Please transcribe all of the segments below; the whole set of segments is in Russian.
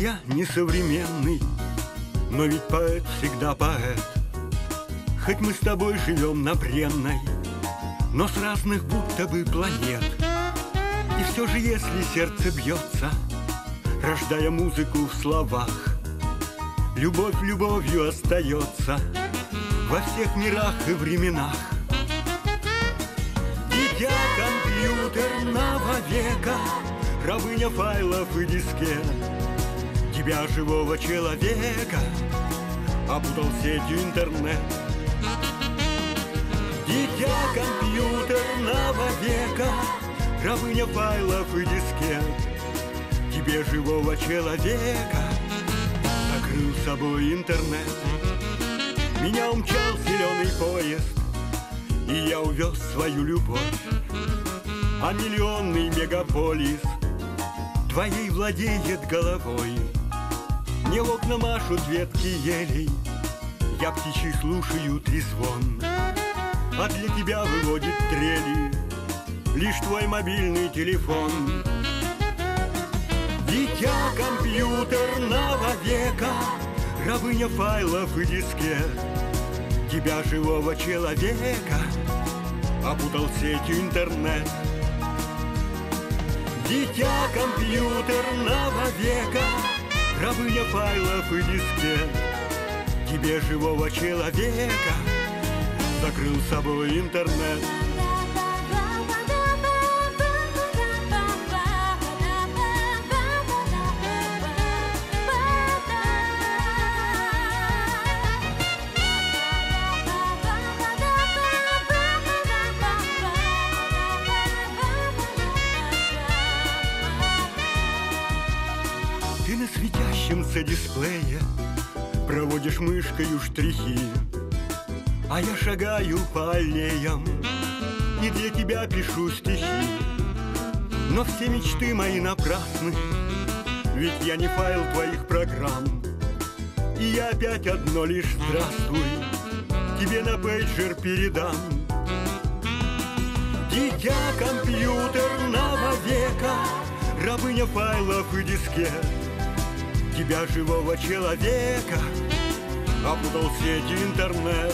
я несовременный, но ведь поэт всегда поэт. Хоть мы с тобой живем на бренной, но с разных будто бы планет. И все же, если сердце бьется, рождая музыку в словах, любовь любовью остается во всех мирах и временах. Дитя компьютерного века, рабыня файлов и дискет, тебя, живого человека, опутал сетью интернет. Дитя компьютерного века, рабыня файлов и дискет, тебе, живого человека, закрыл собой интернет. Меня умчал зеленый поезд, и я увез свою любовь. А миллионный мегаполис твоей владеет головой. Мне в окна машут ветки елей, я птичий слушаю трезвон, а для тебя выводит трели лишь твой мобильный телефон. Дитя компьютерного века, рабыня файлов и дискет, тебя, живого человека, опутал сетью интернет. Дитя компьютерного века, рабыня файлов и дискет, тебе, живого человека, закрыл собой интернет. Ты на светящемся дисплее проводишь мышкою штрихи, а я шагаю по аллеям и для тебя пишу стихи. Но все мечты мои напрасны, ведь я не файл твоих программ. И я опять одно лишь здравствуй тебе на пейджер передам. Дитя компьютерного века, рабыня файлов и дискет, тебя, живого человека, опутал сетью интернет.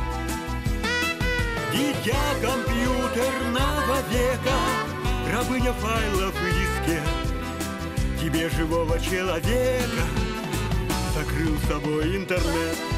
Дитя компьютерного века, рабыня файлов и дискет, тебе, живого человека, закрыл собой интернет.